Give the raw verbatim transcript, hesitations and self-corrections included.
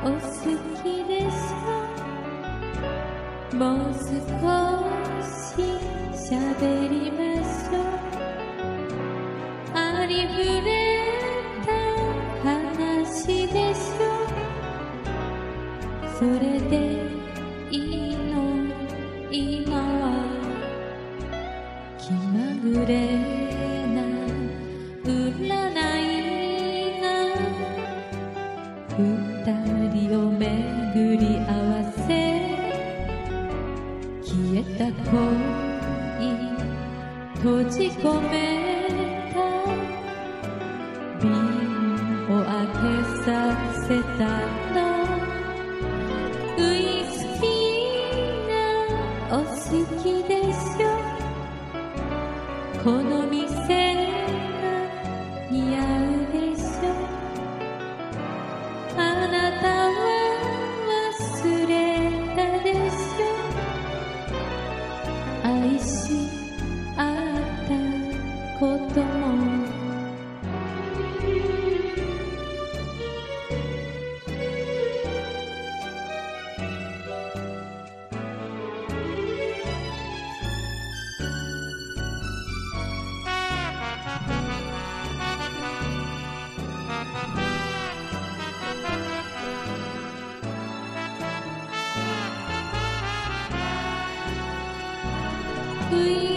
お好きでしょ。もう少し喋りましょう。ありふれた話でしょ。それでいいの今は。気まぐれな占いが二人を巡り合わせ、消えた恋閉じ込めた瓶を開けさせたの。ウイスキーがお好きでしょ。この店が似合うでしょ。あなたは忘れたでしょ。愛し合ったことも。ウイ